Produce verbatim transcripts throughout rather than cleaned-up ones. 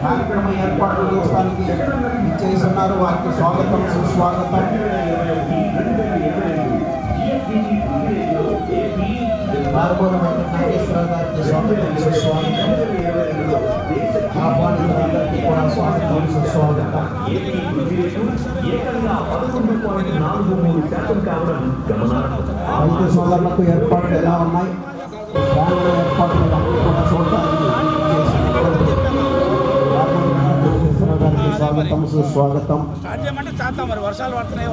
కార్యక్రమ ఏర్పాట్లు చూడడానికి చేస్తున్నారు. వారికి స్వాగతం సుస్వాగతం. బారబోలు వెంకటేశ్వరరావు గారికి స్వాగతం సుస్వాగతం. ఆహ్వానితులందరికీ కూడా స్వాగతం సుస్వాగతం. రైతు సోదరులకు ఏర్పాట్లు ఎలా ఉన్నాయి? ఫ్యాన్ల ఏర్పాట్లు కూడా చూడటానికి గారికి స్వాగతం సుస్వాగతం. వర్షాలు పడుతున్నాయి.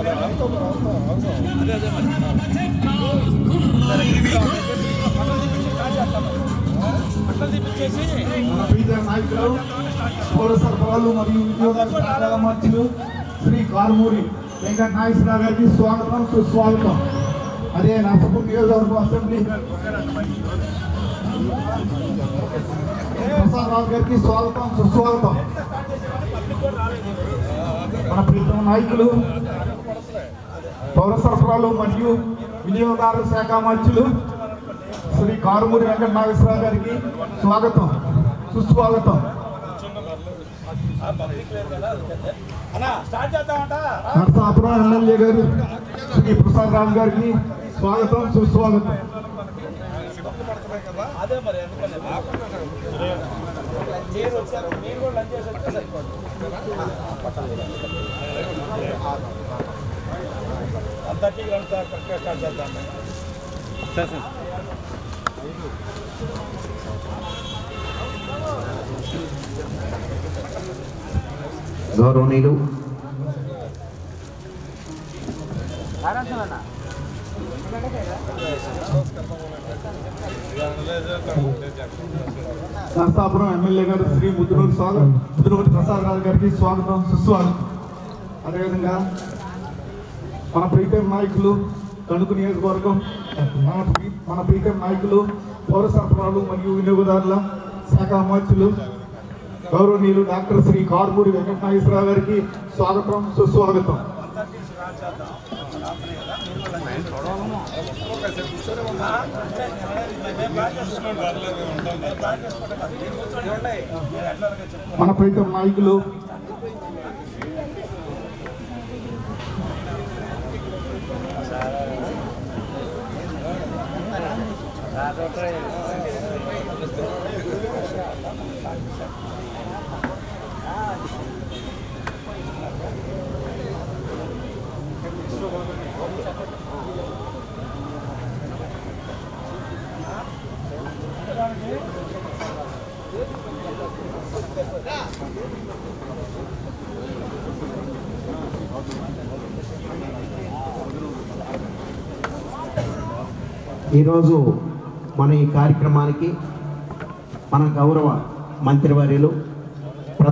పౌర సరఫరాలు మరియు ఉద్యోగాల మంత్రులు శ్రీ కారుమూరి వెంకట నాగేశ్వరరావు గారికి స్వాగతం సుస్వాగతం. అదే నర్సాపూర్ నియోజకవర్గం అసెంబ్లీ ప్రసాదరావు గారికి స్వాగతం సుస్వాగతం. మన ప్రీతం నాయకులు పౌర సరఫరాలు మరియు వినియోగదారుల శాఖ మంత్రులు శ్రీ కారుమూరి వెంకట నాగేశ్వరరావు గారికి స్వాగతం సుస్వాగతం. నర్సాపురం ఎమ్మెల్యే గారు శ్రీ ప్రసాదరావు గారికి స్వాగతం సుస్వాగతం. గౌరవనీయులు నర్సాపురం ఎమ్మెల్యే గారు శ్రీ ముద్దునూరు స్వాగతం ముద్దునూరి ప్రసాదరావు గారికి స్వాగతం సుస్వాగతం. అదేవిధంగా మన ప్రీతం నాయకులు తణుకు నియోజకవర్గం మన మన ప్రీతం నాయకులు పౌర సరఫరాలు మరియు వినియోగదారుల శాఖ మంత్రులు గౌరవనీయులు డాక్టర్ శ్రీ కారుమూరి వెంకట నాగేశ్వరరావు గారికి స్వాగతం సుస్వాగతం. మన ప్రీతం నాయకులు ఈరోజు మన ఈ కార్యక్రమానికి మన గౌరవ మంత్రివర్యులు